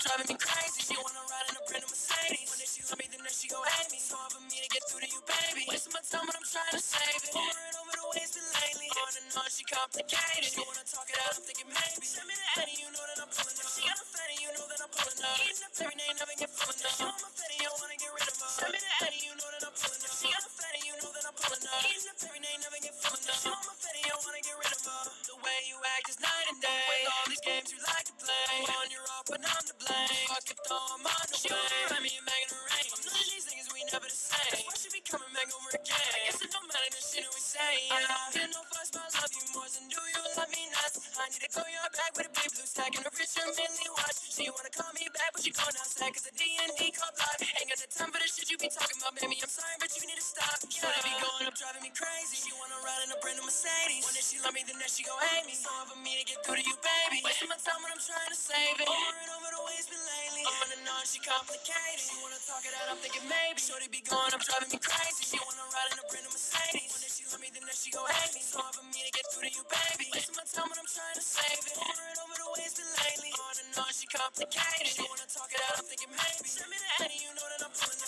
driving me crazy. She wanna ride in a brand new Mercedes. One day she love me, the next she gon' hate me. So hard for me to get through to you, baby. Wasting my time, but I'm trying to save it. Over and over the ways been lately. On and on, she complicated. She wanna talk it out, I'm thinking maybe. Send me the Addy, you know that I'm pulling up. She got a fatty, you know that I'm pulling up. Eating up every day, never get full enough. She want my fatty, I wanna get rid of her. Send me the Addy, you know that I'm pulling up. She got a fatty, you know that I'm pulling up. Eating up every day, never get full enough. She want my fatty, I wanna get rid of her. The way you act is night and day. With all these games you like to play. On your off, but I'm to blame. Fuck it, though, I'm on the way. She wanna ride me and make it rain. I'm none of these niggas, we never the same. Why should we coming back over again? I guess it don't matter the shit that we say. Did no fuss, but I love you more than do you love me nuts. I need to go your back with a big blue stack and a Richard Millie watch. She wanna call me back, but she going outside cause the D&D called block. Ain't got the time for the shit you be talking about, baby. I'm sorry, but you need to stop. Shouldn't be going up, driving me crazy. She wanna ride in a brand new Mercedes. One day she love me, the next she gon' hate me. So hard for me to get through to you, baby. Wasting my time when I'm trying to save it. Over and over the ways been lately. On and on, she complicated. She wanna talk it out, I'm thinking maybe. Shorty be going up, driving me crazy. She wanna ride in a brand new Mercedes. One day she love me, the next she gon' hate me. So hard for me to get through to you, baby. Wasting my time when I'm trying to save it. Over and over the ways been lately. On and on, she complicated. She wanna talk it out, I'm thinking maybe. Send me the Addy, you know that I'm pulling